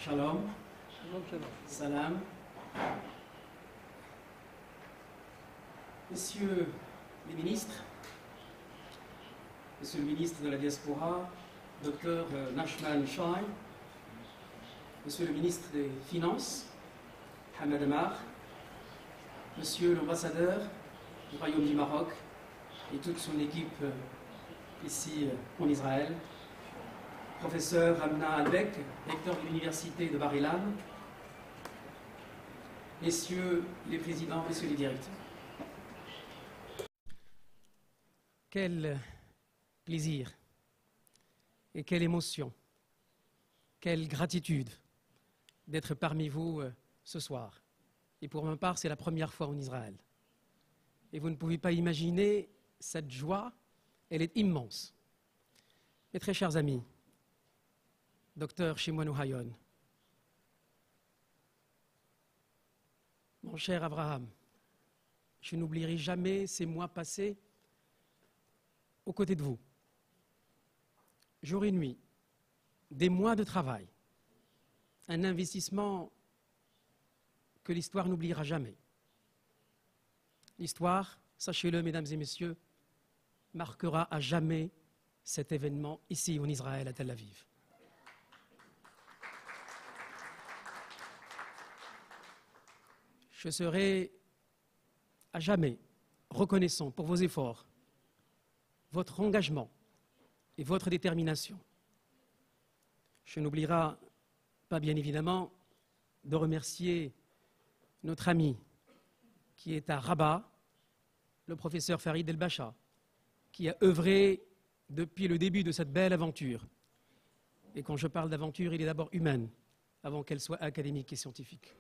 Shalom. Salam. Messieurs les ministres, Monsieur le ministre de la Diaspora, Dr Nachman Shai, Monsieur le ministre des Finances, Hamad Amar, Monsieur l'ambassadeur du Royaume du Maroc et toute son équipe ici en Israël, Professeur Amna Albeck, recteur de l'Université de Bar-Ilan, Messieurs les présidents, Messieurs les directeurs. Quel plaisir et quelle émotion, quelle gratitude d'être parmi vous ce soir. Et pour ma part, c'est la première fois en Israël. Et vous ne pouvez pas imaginer cette joie, elle est immense. Mes très chers amis, Docteur Shimon Ohayon, mon cher Abraham, je n'oublierai jamais ces mois passés aux côtés de vous. Jour et nuit, des mois de travail, un investissement que l'histoire n'oubliera jamais. L'histoire, sachez-le mesdames et messieurs, marquera à jamais cet événement ici en Israël, à Tel Aviv. Je serai à jamais reconnaissant pour vos efforts, votre engagement et votre détermination. Je n'oublierai pas bien évidemment de remercier notre ami qui est à Rabat, le professeur Farid El-Bacha, qui a œuvré depuis le début de cette belle aventure. Et quand je parle d'aventure, il est d'abord humaine, avant qu'elle soit académique et scientifique.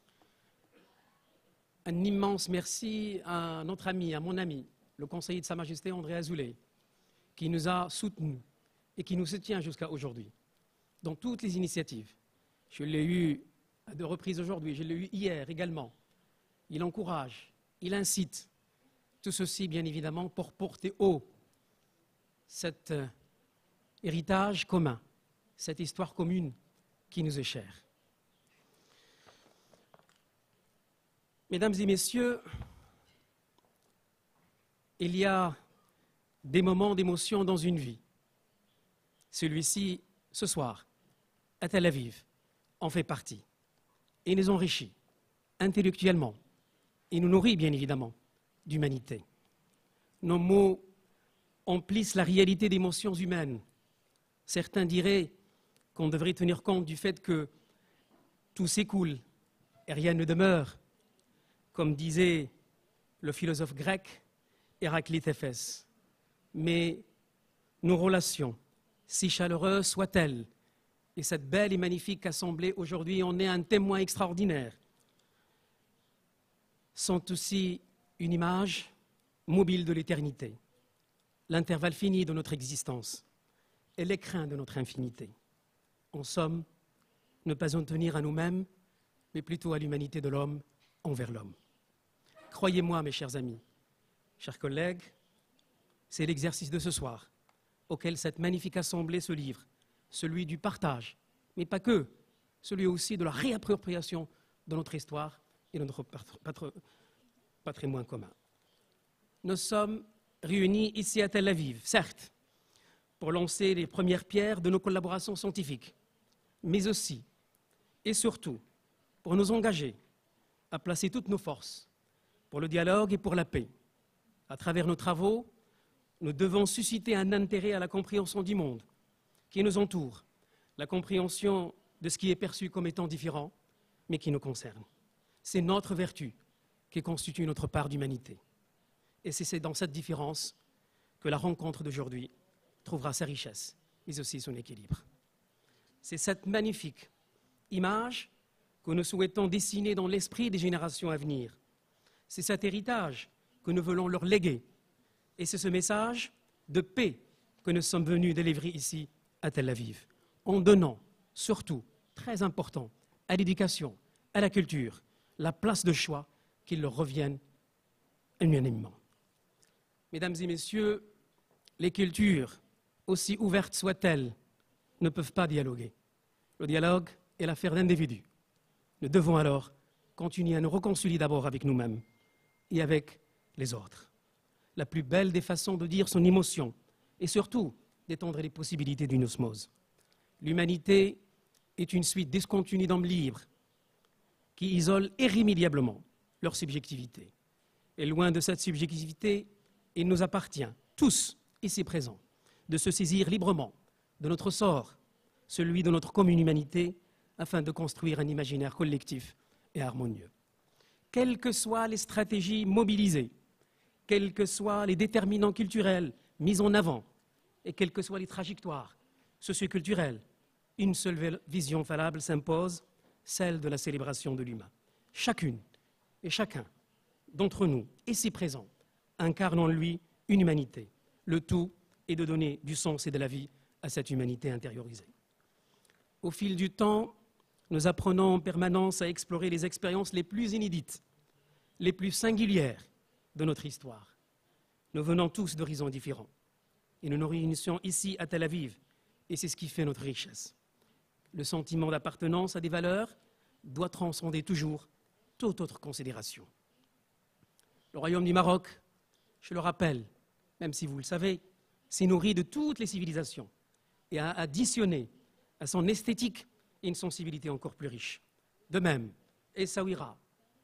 Un immense merci à notre ami, à mon ami, le conseiller de Sa Majesté André Azoulay, qui nous a soutenus et qui nous soutient jusqu'à aujourd'hui dans toutes les initiatives. Je l'ai eu à 2 reprises aujourd'hui, je l'ai eu hier également. Il encourage, il incite, tout ceci bien évidemment pour porter haut cet héritage commun, cette histoire commune qui nous est chère. Mesdames et messieurs, il y a des moments d'émotion dans une vie. Celui-ci, ce soir, à Tel Aviv, en fait partie. Et nous enrichit intellectuellement et nous nourrit bien évidemment d'humanité. Nos mots emplissent la réalité d'émotions humaines. Certains diraient qu'on devrait tenir compte du fait que tout s'écoule et rien ne demeure, comme disait le philosophe grec Héraclite Éphès. Mais nos relations, si chaleureuses soient-elles, et cette belle et magnifique assemblée aujourd'hui en est un témoin extraordinaire, sont aussi une image mobile de l'éternité, l'intervalle fini de notre existence et l'écrin de notre infinité. En somme, ne pas en tenir à nous-mêmes, mais plutôt à l'humanité de l'homme envers l'homme. Croyez-moi, mes chers amis, chers collègues, c'est l'exercice de ce soir auquel cette magnifique assemblée se livre, celui du partage, mais pas que, celui aussi de la réappropriation de notre histoire et de notre patrimoine commun. Nous sommes réunis ici à Tel Aviv, certes, pour lancer les premières pierres de nos collaborations scientifiques, mais aussi et surtout pour nous engager à placer toutes nos forces pour le dialogue et pour la paix. À travers nos travaux, nous devons susciter un intérêt à la compréhension du monde qui nous entoure, la compréhension de ce qui est perçu comme étant différent, mais qui nous concerne. C'est notre vertu qui constitue notre part d'humanité. Et c'est dans cette différence que la rencontre d'aujourd'hui trouvera sa richesse, mais aussi son équilibre. C'est cette magnifique image que nous souhaitons dessiner dans l'esprit des générations à venir. C'est cet héritage que nous voulons leur léguer. Et c'est ce message de paix que nous sommes venus délivrer ici à Tel Aviv, en donnant surtout, très important, à l'éducation, à la culture, la place de choix qui leur revienne unanimement. Mesdames et messieurs, les cultures, aussi ouvertes soient-elles, ne peuvent pas dialoguer. Le dialogue est l'affaire d'individus. Nous devons alors continuer à nous réconcilier d'abord avec nous-mêmes et avec les autres. La plus belle des façons de dire son émotion et surtout d'étendre les possibilités d'une osmose. L'humanité est une suite discontinue d'hommes libres qui isolent irrémédiablement leur subjectivité. Et loin de cette subjectivité, il nous appartient, tous ici présents, de se saisir librement de notre sort, celui de notre commune humanité, afin de construire un imaginaire collectif et harmonieux. Quelles que soient les stratégies mobilisées, quels que soient les déterminants culturels mis en avant, et quelles que soient les trajectoires socioculturelles, une seule vision valable s'impose, celle de la célébration de l'humain. Chacune et chacun d'entre nous, ici présents, incarne en lui une humanité. Le tout est de donner du sens et de la vie à cette humanité intériorisée. Au fil du temps, nous apprenons en permanence à explorer les expériences les plus inédites, les plus singulières de notre histoire. Nous venons tous d'horizons différents et nous nous réunissons ici à Tel Aviv, et c'est ce qui fait notre richesse. Le sentiment d'appartenance à des valeurs doit transcender toujours toute autre considération. Le royaume du Maroc, je le rappelle, même si vous le savez, s'est nourri de toutes les civilisations et a additionné à son esthétique une sensibilité encore plus riche. De même, Essaouira,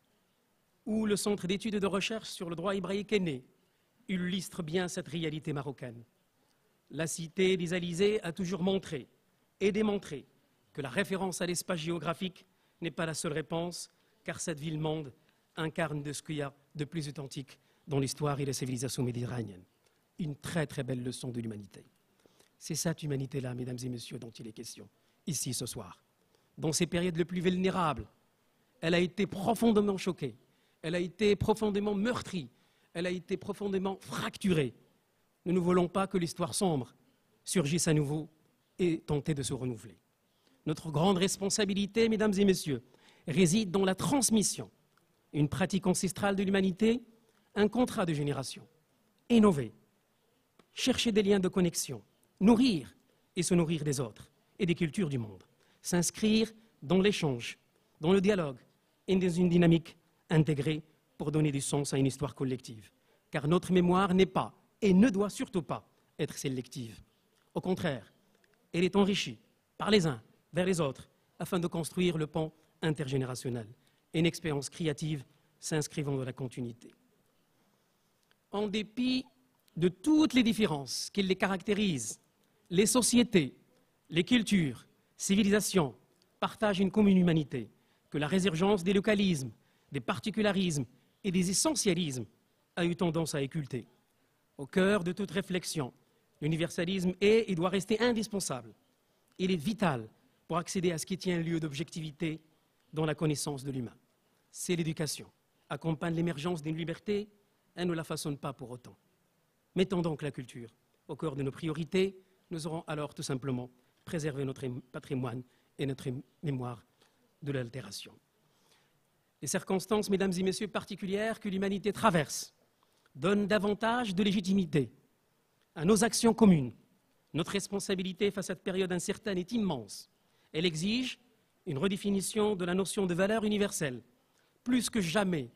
où le centre d'études et de recherche sur le droit hébraïque est né, illustre bien cette réalité marocaine. La cité des Alizés a toujours montré et démontré que la référence à l'espace géographique n'est pas la seule réponse, car cette ville-monde incarne de ce qu'il y a de plus authentique dans l'histoire et la civilisation méditerranéenne. Une très très belle leçon de l'humanité. C'est cette humanité-là, mesdames et messieurs, dont il est question, ici ce soir. Dans ces périodes les plus vulnérables, elle a été profondément choquée, elle a été profondément meurtrie, elle a été profondément fracturée. Nous ne voulons pas que l'histoire sombre surgisse à nouveau et tente de se renouveler. Notre grande responsabilité, mesdames et messieurs, réside dans la transmission, une pratique ancestrale de l'humanité, un contrat de génération, innover, chercher des liens de connexion, nourrir et se nourrir des autres et des cultures du monde, s'inscrire dans l'échange, dans le dialogue et dans une dynamique intégrée pour donner du sens à une histoire collective. Car notre mémoire n'est pas et ne doit surtout pas être sélective. Au contraire, elle est enrichie par les uns vers les autres afin de construire le pont intergénérationnel et une expérience créative s'inscrivant dans la continuité. En dépit de toutes les différences qui les caractérisent, les sociétés, les cultures, civilisations partagent une commune humanité que la résurgence des localismes, des particularismes et des essentialismes a eu tendance à occulter. Au cœur de toute réflexion, l'universalisme est et doit rester indispensable. Il est vital pour accéder à ce qui tient lieu d'objectivité dans la connaissance de l'humain. C'est l'éducation. Accompagne l'émergence d'une liberté, elle ne la façonne pas pour autant. Mettons donc la culture au cœur de nos priorités, nous aurons alors tout simplement préservé notre patrimoine et notre mémoire de l'altération. Les circonstances, mesdames et messieurs, particulières que l'humanité traverse donnent davantage de légitimité à nos actions communes. Notre responsabilité face à cette période incertaine est immense. Elle exige une redéfinition de la notion de valeur universelle, plus que jamais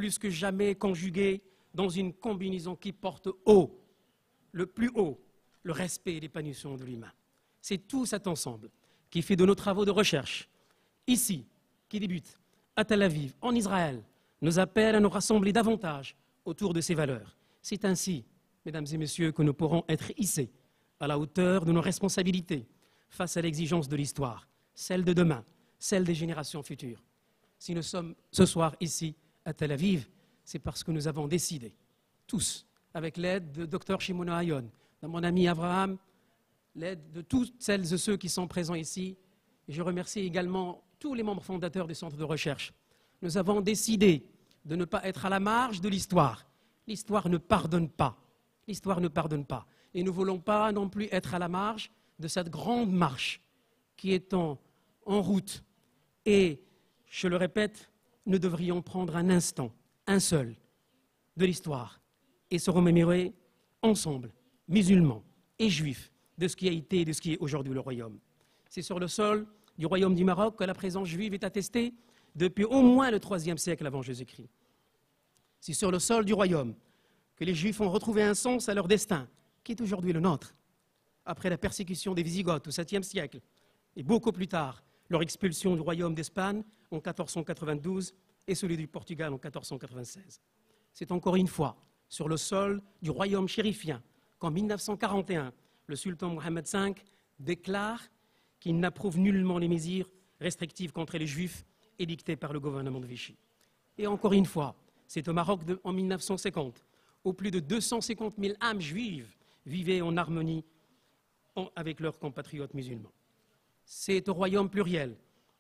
conjuguée dans une combinaison qui porte haut, le plus haut, le respect et l'épanouissement de l'humain. C'est tout cet ensemble qui fait de nos travaux de recherche, ici, qui débutent à Tel Aviv, en Israël, nous appelle à nous rassembler davantage autour de ces valeurs. C'est ainsi, mesdames et messieurs, que nous pourrons être hissés à la hauteur de nos responsabilités face à l'exigence de l'histoire, celle de demain, celle des générations futures. Si nous sommes ce soir ici à Tel Aviv, c'est parce que nous avons décidé, tous, avec l'aide de Dr Shimon Ayon, de mon ami Abraham, l'aide de toutes celles et ceux qui sont présents ici, et je remercie également tous les membres fondateurs du centre de recherche. Nous avons décidé de ne pas être à la marge de l'histoire. L'histoire ne pardonne pas. L'histoire ne pardonne pas. Et nous ne voulons pas non plus être à la marge de cette grande marche qui est en route. Et, je le répète, nous devrions prendre un instant, un seul, de l'histoire et se remémorer ensemble, musulmans et juifs, de ce qui a été et de ce qui est aujourd'hui le royaume. C'est sur le sol du royaume du Maroc que la présence juive est attestée depuis au moins le IIIe siècle avant Jésus-Christ. C'est sur le sol du royaume que les Juifs ont retrouvé un sens à leur destin, qui est aujourd'hui le nôtre. Après la persécution des Wisigoths au 7e siècle, et beaucoup plus tard, leur expulsion du royaume d'Espagne en 1492 et celui du Portugal en 1496. C'est encore une fois sur le sol du royaume chérifien qu'en 1941, le sultan Mohammed V déclare qu'il n'approuve nullement les mesures restrictives contre les Juifs édictées par le gouvernement de Vichy. Et encore une fois, c'est au Maroc en 1950, où plus de 250 000 âmes juives vivaient en harmonie avec leurs compatriotes musulmans. C'est au royaume pluriel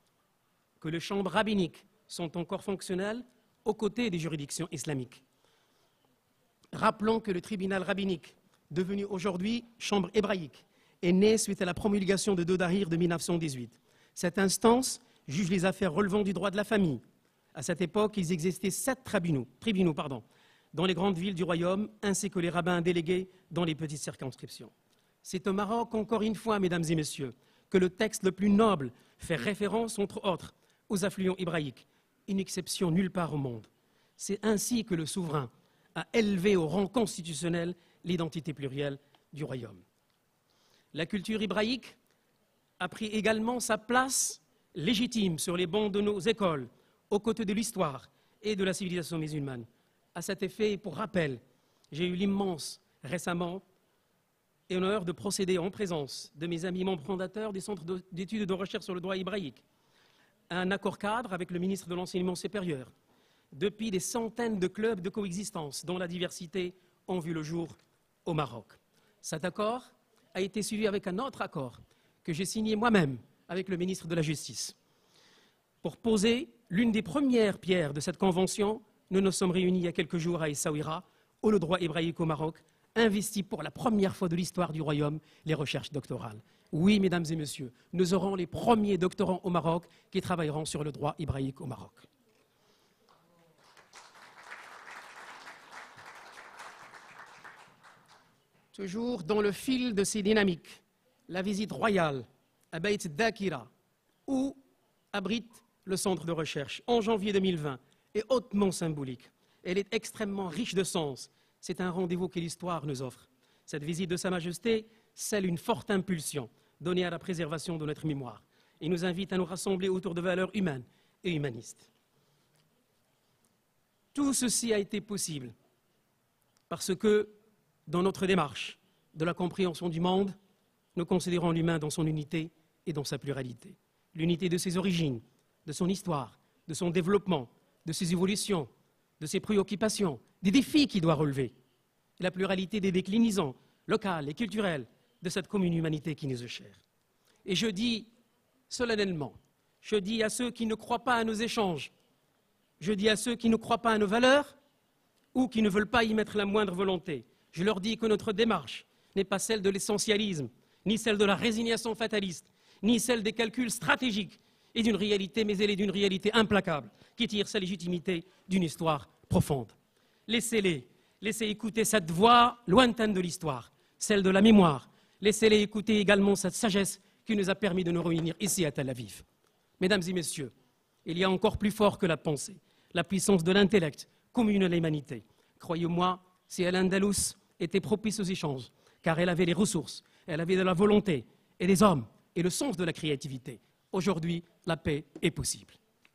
que les chambres rabbiniques sont encore fonctionnelles aux côtés des juridictions islamiques. Rappelons que le tribunal rabbinique, devenu aujourd'hui chambre hébraïque, est né suite à la promulgation de Dodahir de 1918. Cette instance juge les affaires relevant du droit de la famille. À cette époque, il existait 7 tribunaux dans les grandes villes du royaume, ainsi que les rabbins délégués dans les petites circonscriptions. C'est au Maroc, encore une fois, mesdames et messieurs, que le texte le plus noble fait référence, entre autres, aux affluents hébraïques, une exception nulle part au monde. C'est ainsi que le souverain a élevé au rang constitutionnel l'identité plurielle du royaume. La culture hébraïque a pris également sa place légitime sur les bancs de nos écoles, aux côtés de l'histoire et de la civilisation musulmane. À cet effet, pour rappel, j'ai eu l'immense récemment et l'honneur de procéder en présence de mes amis membres fondateurs du Centre d'études et de recherche sur le droit hébraïque à un accord cadre avec le ministre de l'Enseignement supérieur. Depuis des centaines de clubs de coexistence dont la diversité ont vu le jour au Maroc. Cet accord a été suivi avec un autre accord que j'ai signé moi-même avec le ministre de la Justice. Pour poser l'une des premières pierres de cette convention, nous nous sommes réunis il y a quelques jours à Essaouira, où le droit hébraïque au Maroc investit pour la première fois de l'histoire du royaume les recherches doctorales. Oui, mesdames et messieurs, nous aurons les premiers doctorants au Maroc qui travailleront sur le droit hébraïque au Maroc. Toujours dans le fil de ces dynamiques, la visite royale à Beit Dakira, où abrite le centre de recherche, en janvier 2020, est hautement symbolique. Elle est extrêmement riche de sens. C'est un rendez-vous que l'histoire nous offre. Cette visite de Sa Majesté scelle une forte impulsion donnée à la préservation de notre mémoire et nous invite à nous rassembler autour de valeurs humaines et humanistes. Tout ceci a été possible parce que, dans notre démarche de la compréhension du monde, nous considérons l'humain dans son unité et dans sa pluralité. L'unité de ses origines, de son histoire, de son développement, de ses évolutions, de ses préoccupations, des défis qu'il doit relever, et la pluralité des déclinaisons locales et culturelles de cette commune humanité qui nous est chère. Et je dis solennellement, je dis à ceux qui ne croient pas à nos échanges, je dis à ceux qui ne croient pas à nos valeurs ou qui ne veulent pas y mettre la moindre volonté, je leur dis que notre démarche n'est pas celle de l'essentialisme, ni celle de la résignation fataliste, ni celle des calculs stratégiques et d'une réalité, mais elle est d'une réalité implacable qui tire sa légitimité d'une histoire profonde. Laissez-les, laissez écouter cette voix lointaine de l'histoire, celle de la mémoire. Laissez-les écouter également cette sagesse qui nous a permis de nous réunir ici à Tel Aviv. Mesdames et messieurs, il y a encore plus fort que la pensée, la puissance de l'intellect commune à l'humanité. Croyez-moi, si Al-Andalus était propice aux échanges, car elle avait les ressources, elle avait de la volonté et des hommes et le sens de la créativité. Aujourd'hui, la paix est possible.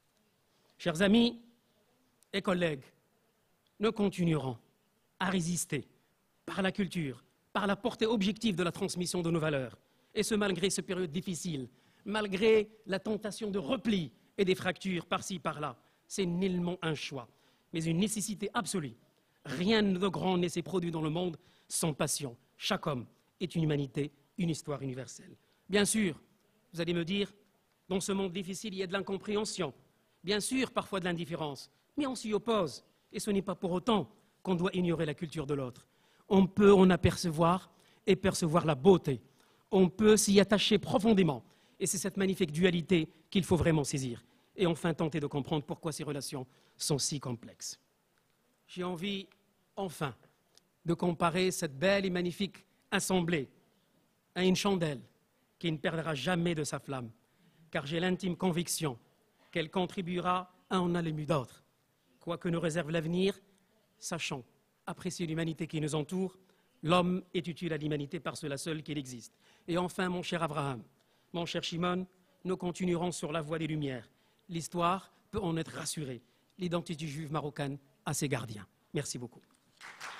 Chers amis et collègues, nous continuerons à résister par la culture, par la portée objective de la transmission de nos valeurs, et ce malgré ces périodes difficiles, malgré la tentation de repli et des fractures par-ci, par-là. C'est nullement un choix, mais une nécessité absolue. Rien de grand ne s'est produit dans le monde sans passion. Chaque homme est une humanité, une histoire universelle. Bien sûr, vous allez me dire, dans ce monde difficile, il y a de l'incompréhension. Bien sûr, parfois de l'indifférence, mais on s'y oppose. Et ce n'est pas pour autant qu'on doit ignorer la culture de l'autre. On peut en apercevoir et percevoir la beauté. On peut s'y attacher profondément. Et c'est cette magnifique dualité qu'il faut vraiment saisir. Et enfin tenter de comprendre pourquoi ces relations sont si complexes. J'ai envie, enfin, de comparer cette belle et magnifique assemblée à une chandelle qui ne perdra jamais de sa flamme. car j'ai l'intime conviction qu'elle contribuera à en allumer d'autres. Quoi que nous réserve l'avenir, sachons apprécier l'humanité qui nous entoure. L'homme est utile à l'humanité par cela seul qu'il existe. Et enfin, mon cher Abraham, mon cher Shimon, nous continuerons sur la voie des Lumières. L'histoire peut en être rassurée. L'identité juive marocaine a ses gardiens. Merci beaucoup.